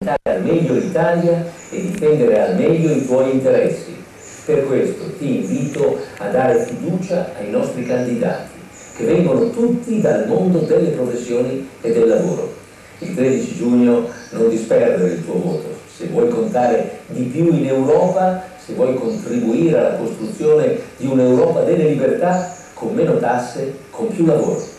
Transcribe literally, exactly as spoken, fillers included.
al meglio l'Italia e difendere al meglio i tuoi interessi. Per questo ti invito a dare fiducia ai nostri candidati, che vengono tutti dal mondo delle professioni e del lavoro. Il tredici giugno non disperdere il tuo voto. Se vuoi contare di più in Europa, se vuoi contribuire alla costruzione di un'Europa delle libertà, con meno tasse, con più lavoro.